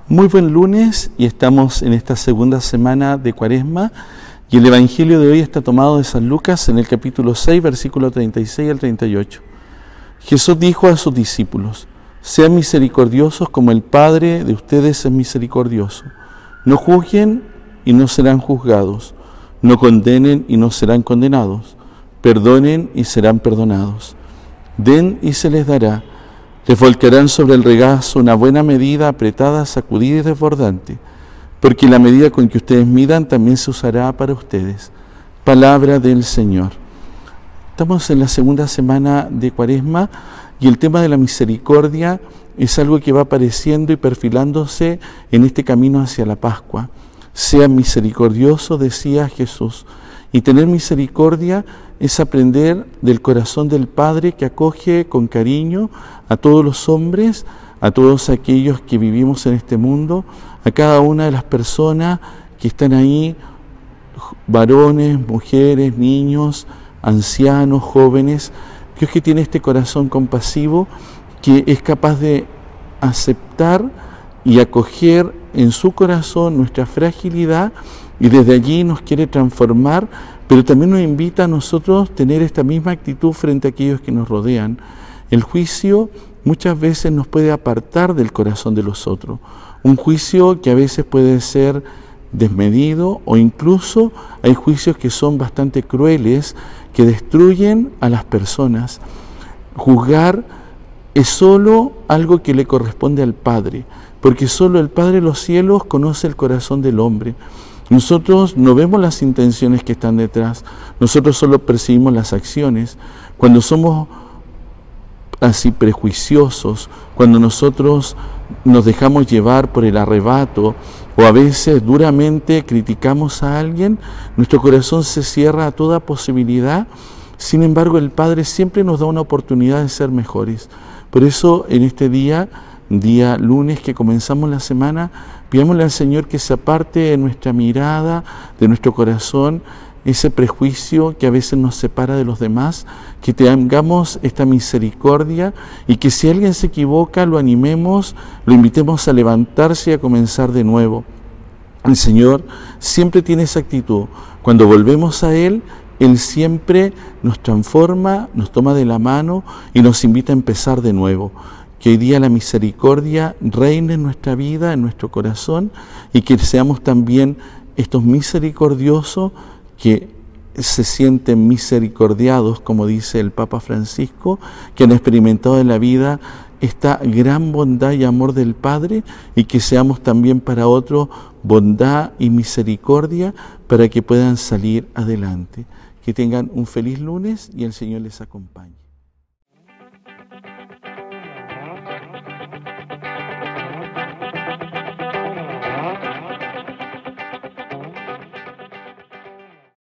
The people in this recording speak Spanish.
Muy buen lunes y estamos en esta segunda semana de Cuaresma y el Evangelio de hoy está tomado de San Lucas en el capítulo 6, versículo 36 al 38. Jesús dijo a sus discípulos: sean misericordiosos como el Padre de ustedes es misericordioso. No juzguen y no serán juzgados. No condenen y no serán condenados. Perdonen y serán perdonados. Den y se les dará. Les volcarán sobre el regazo una buena medida, apretada, sacudida y desbordante, porque la medida con que ustedes midan también se usará para ustedes. Palabra del Señor. Estamos en la segunda semana de Cuaresma y el tema de la misericordia es algo que va apareciendo y perfilándose en este camino hacia la Pascua. Sean misericordiosos, decía Jesús, y tener misericordia es aprender del corazón del Padre que acoge con cariño a todos los hombres, a todos aquellos que vivimos en este mundo, a cada una de las personas que están ahí, varones, mujeres, niños, ancianos, jóvenes. Dios que tiene este corazón compasivo que es capaz de aceptar y acoger en su corazón nuestra fragilidad y desde allí nos quiere transformar, pero también nos invita a nosotros a tener esta misma actitud frente a aquellos que nos rodean. El juicio muchas veces nos puede apartar del corazón de los otros, un juicio que a veces puede ser desmedido o incluso hay juicios que son bastante crueles, que destruyen a las personas. Juzgar es solo algo que le corresponde al Padre, porque solo el Padre de los cielos conoce el corazón del hombre. Nosotros no vemos las intenciones que están detrás, nosotros solo percibimos las acciones. Cuando somos así prejuiciosos, cuando nosotros nos dejamos llevar por el arrebato o a veces duramente criticamos a alguien, nuestro corazón se cierra a toda posibilidad. Sin embargo, el Padre siempre nos da una oportunidad de ser mejores. Por eso en este día lunes que comenzamos la semana, pidámosle al Señor que se aparte de nuestra mirada, de nuestro corazón, ese prejuicio que a veces nos separa de los demás, que tengamos esta misericordia y que si alguien se equivoca lo animemos, lo invitemos a levantarse y a comenzar de nuevo. El Señor siempre tiene esa actitud. Cuando volvemos a Él, Él siempre nos transforma, nos toma de la mano y nos invita a empezar de nuevo. Que hoy día la misericordia reine en nuestra vida, en nuestro corazón, y que seamos también estos misericordiosos que se sienten misericordiados, como dice el Papa Francisco, que han experimentado en la vida esta gran bondad y amor del Padre, y que seamos también para otros bondad y misericordia para que puedan salir adelante. Que tengan un feliz lunes y el Señor les acompañe.